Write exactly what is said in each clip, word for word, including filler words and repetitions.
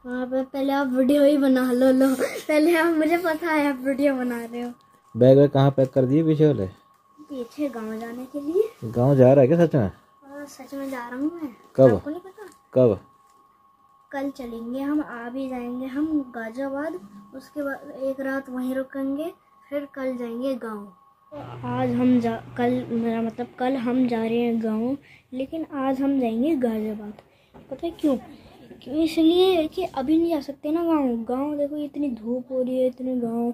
वहाँ पे पहले आप वीडियो ही बना लो लो पहले आप, मुझे पता है आप वीडियो बना रहे हो। बैग वैग कहाँ पैक कर दिए पीछे वाले? पीछे गांव जाने के लिए। गांव जा रहा है क्या सच में? हाँ सच में जा रहा हूँ मैं। कब? आपको नहीं पता? कब? कल चलेंगे हम, आ भी जाएंगे हम गाजियाबाद, उसके बाद एक रात वहीं रुकेंगे, फिर कल जाएंगे गाँव। आज हम जा कल मेरा मतलब कल हम जा रहे हैं गाँव, लेकिन आज हम जाएंगे गाजियाबाद। पता है क्यों? क्यों? इसलिए कि अभी नहीं जा सकते ना गाँव। गाँव देखो इतनी धूप हो रही है, इतने गाँव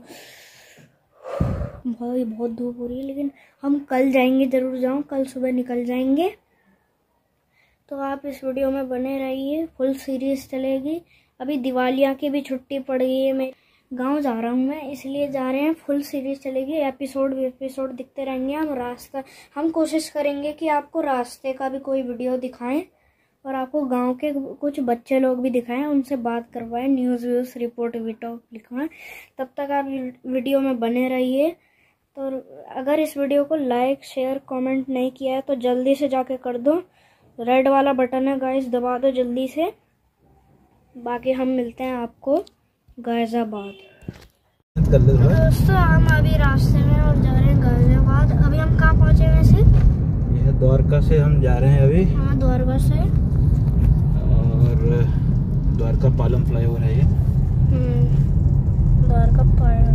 भाई बहुत धूप हो रही है, लेकिन हम कल जाएंगे ज़रूर। जाऊँ कल सुबह निकल जाएंगे। तो आप इस वीडियो में बने रहिए, फुल सीरीज चलेगी। अभी दिवालिया की भी छुट्टी पड़ गई है, मैं गांव जा रहा हूं मैं, इसलिए जा रहे हैं। फुल सीरीज चलेगी, एपिसोड भी एपिसोड दिखते रहेंगे। हम रास्ता हम कोशिश करेंगे कि आपको रास्ते का भी कोई वीडियो दिखाएं और आपको गांव के कुछ बच्चे लोग भी दिखाएं, उनसे बात करवाएं, न्यूज़ व्यूज़ रिपोर्ट वीटो लिखवाएं। तब तक आप वीडियो में बने रहिए। तो अगर इस वीडियो को लाइक शेयर कमेंट नहीं किया है तो जल्दी से जाके कर दो। रेड वाला बटन है गाइस, दबा दो जल्दी से। बाकी हम मिलते हैं आपको गाजियाबाद। तो दोस्तों हम अभी रास्ते में और जा रहे हैं गाजियाबाद। अभी हम कहाँ पहुँचे वैसे? यह द्वारका से हम जा रहे हैं अभी। हाँ द्वारका से, और द्वारका पालम फ्लाईओवर है ये। द्वारका पालम।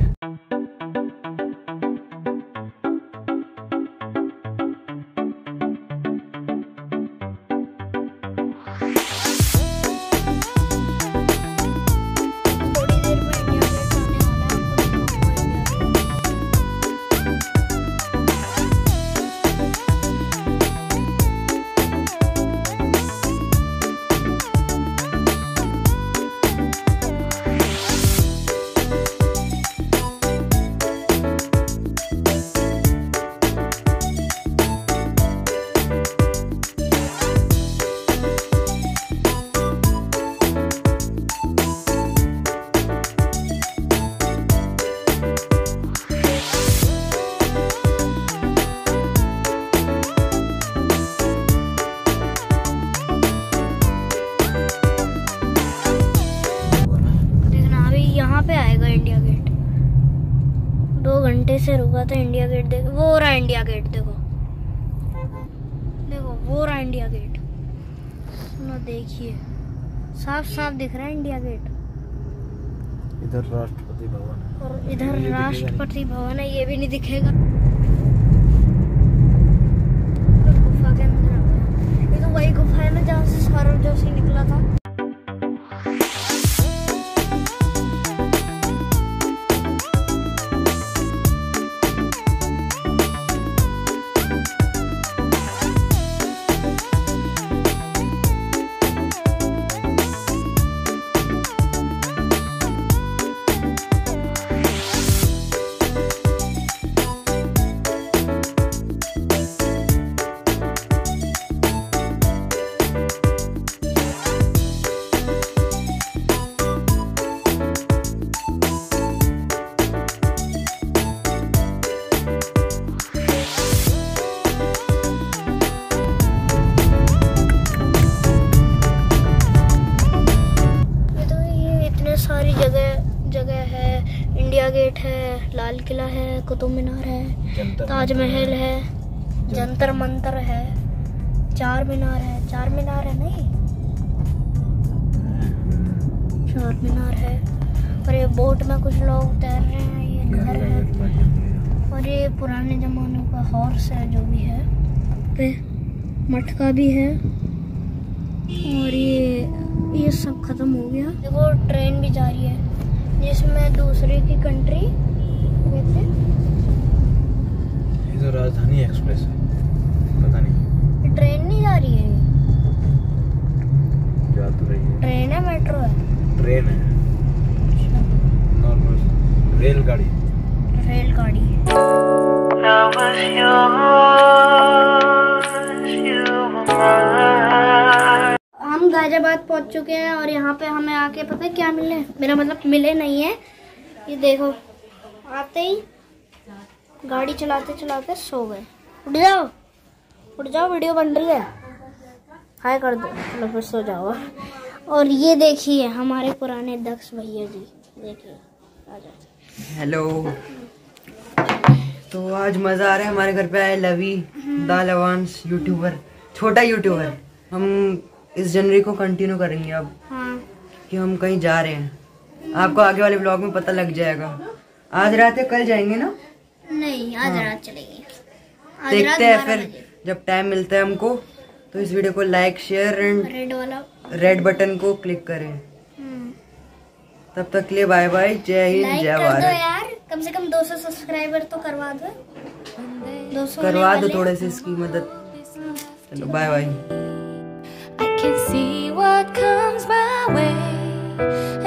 घंटे से रुका था इंडिया गेट। देखो वो रहा इंडिया गेट, देखो देखो वो रहा इंडिया गेट ना, देखिए साफ साफ दिख रहा है इंडिया गेट। इधर राष्ट्रपति भवन है और इधर राष्ट्रपति भवन है, ये भी नहीं दिखेगा। गुफा के अंदर आ गया। ये तो वही गुफा है ना जहाँ से सौरभ जोशी निकला था। इंडिया गेट है, लाल किला है, कुतुब मीनार है, ताजमहल है, जंतर मंतर है, चार मीनार है। चार मीनार है नहीं, चार मीनार है। और ये बोट में कुछ लोग तैर रहे हैं। ये घर है और ये पुराने जमाने का हॉर्स है जो भी है। पे मटका भी है और ये ये सब खत्म हो गया। देखो ट्रेन भी जा रही है जिसमें दूसरे की कंट्री कहते हैं। ये तो राजधानी एक्सप्रेस है, पता नहीं। ट्रेन नहीं जा रही है, जा तो रही है। ट्रेन है, मेट्रो है? ट्रेन है, नॉर्मल रेलगाड़ी। रेलगाड़ी हम गाजियाबाद पहुंच चुके हैं और यहाँ पे हमें आके पता है क्या मिले, मेरा मतलब मिले नहीं है। ये देखो आते ही गाड़ी चलाते चलाते सो गए। उठ जाओ उठ जाओ, वीडियो बन रही है, हाय कर दो, चलो फिर सो जाओ। और ये देखिए हमारे पुराने दक्ष भैया जी, देखिए आ जाते। हेलो। तो आज मजा आ रहा है, हमारे घर पे आए लवी द लवांस यूट्यूबर, छोटा यूट्यूबर। हम इस जनवरी को कंटिन्यू करेंगे अब। हाँ। कि हम कहीं जा रहे हैं, आपको आगे वाले ब्लॉग में पता लग जाएगा। आज रात या कल जाएंगे ना? नहीं, आज हाँ। रात चलेंगे। आज देखते हैं रात फिर जब टाइम मिलता है हमको। तो इस वीडियो को लाइक शेयर एंड रेड वाला रेड बटन को क्लिक करें। तब तक के लिए बाय बाय, जय हिंद लाइक जय कर दो भारत। यार, कम से कम दो सौ सब्सक्राइबर तो करवा दो। दो सौ करवा दो थोड़े से इसकी मदद। चलो bye bye. I can see what comes my way.